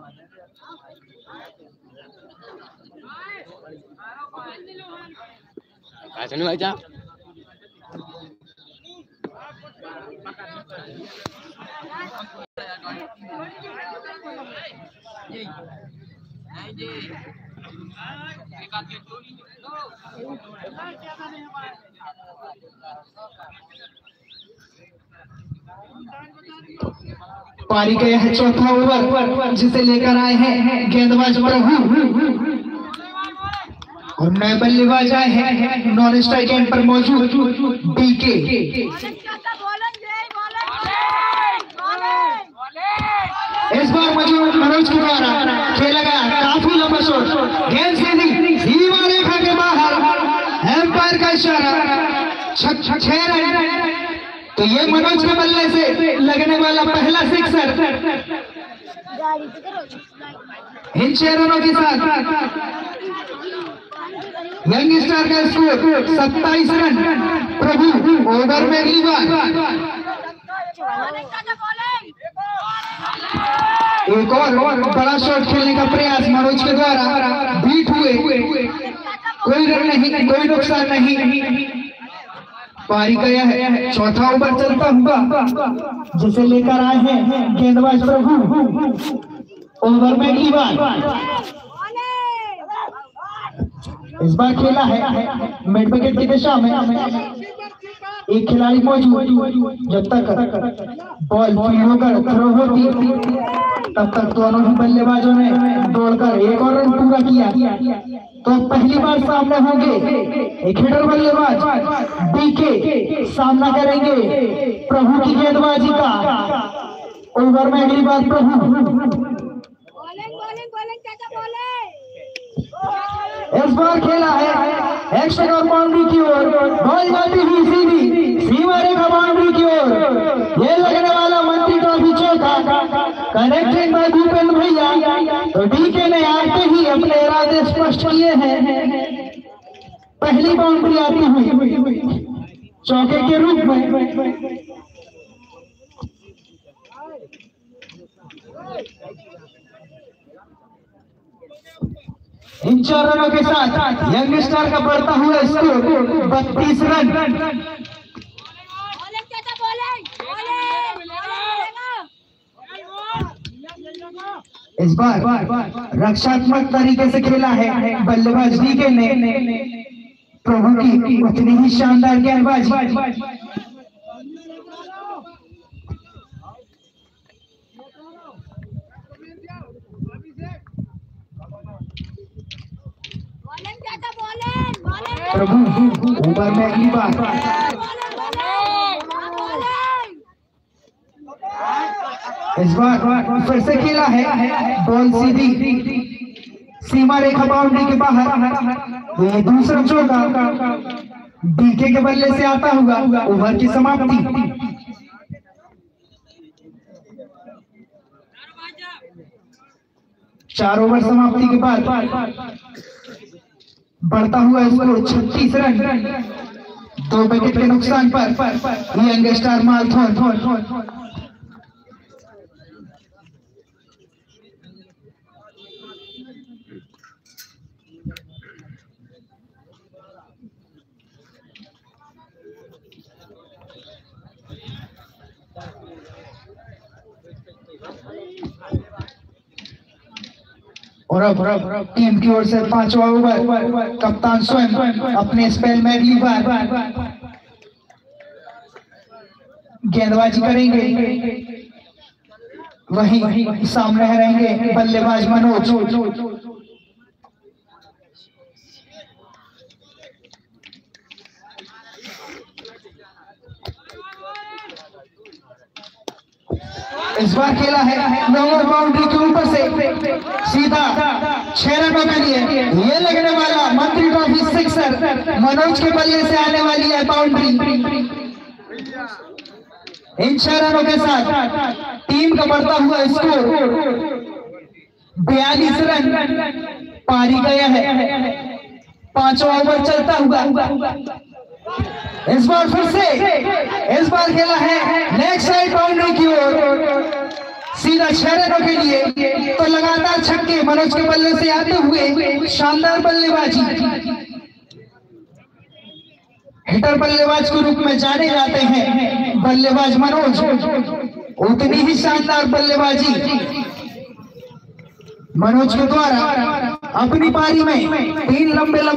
कैसे नहीं भाई साहब पारी का यह चौथा ओवर जिसे लेकर आए हैं गेंदबाज प्रभु और नए बल्लेबाज आए हैं नॉन स्ट्राइक एंड पर मौजूद डीके। इस बार मौजूद मनोज के द्वारा खेला गया काफी लंबा शॉट, गेंद सीधी सीमा रेखा के बाहर, एम्पायर का इशारा, 6 रन। तो ये मनोज के बल्ले से लगने वाला पहला सिक्सर इन 6 रनों के साथ यंग स्टार का स्कोर 27 रन। प्रभु ओवर में अगली बार एक और बड़ा शॉट खेलने का प्रयास मनोज के द्वारा बीट हुए, कोई रन नहीं, कोई नुकसान नहीं। पारी का यह चौथा ओवर चलता हुआ जिसे लेकर आए हैं गेंदबाज प्रभु। ओवर में अगली बार इस बार खेला है मिड विकेट की दिशा में, एक खिलाड़ी मौजूद। जब तक बॉल फील्ड होकर थ्रो होती तब तक दोनों ही बल्लेबाजों ने दौड़कर एक और रन पूरा किया। तो पहली बार सामने होंगे एक हिटर बल्लेबाज डीके सामना करेंगे प्रभु की गेंदबाजी का। ओवर में अगली बार प्रभु इस बार खेला है एक्स्ट्रा और बाउंड्री की ओर, बॉल जाती हुई सीधी सीमा रेखा बाउंड्री की ओर। ये लगने वाला मंत्री ट्रॉफी चौका कनेक्टेड बाय भूपेंद्र भैया। तो डीके ने आते ही अपने इरादे स्पष्ट किए हैं। पहली बाउंड्री आती हुई चौके के रूप में। इन 4 रनों के साथ यंग स्टार का बढ़ता हुआ स्कोर 32 रन। इस बार रक्षात्मक तरीके से खेला है बल्लेबाज डीके ने। प्रभु की उतनी ही शानदार गेंदबाजी। प्रभु ओवर में अगली बार इस बार फिर से खेला है बॉल सीधी सीमा रेखा बाउंड्री के बाहर। ये दूसरा चौका डीके के बल्ले से आता हुआ। ओवर की समाप्ति। चार ओवर समाप्ति के बाद बढ़ता हुआ स्कोर 36 रन। 2 विकेट के नुकसान पर यंग स्टार मालथोन। और अब टीम की ओर से 5वां ओवर कप्तान स्वयं अपने स्पेल में अगली बार गेंदबाजी करेंगे। वहीं सामने रहेंगे बल्लेबाज मनोज। इस बार खेला है लोअर बाउंड्री के ऊपर से सीधा 6 रनों के लिए। ये लगने वाला मंत्री ट्रॉफी सिक्सर मनोज के बल्ले से आने वाली है बाउंड्री। इन 6 रनों के साथ टीम का बढ़ता हुआ स्कोर 42 रन। पारी गया है 5वां ओवर चलता हुआ। इस बार फिर से इस बार खेला है लेग साइड बाउंड्री की ओर। सीधा 6 रनों के लिए। तो लगातार छक्के मनोज के बल्ले से आते हुए शानदार बल्लेबाजी, हिटर बल्लेबाज के रूप में जाने जाते हैं बल्लेबाज मनोज। उतनी ही शानदार बल्लेबाजी मनोज के द्वारा अपनी पारी में 3 लंबे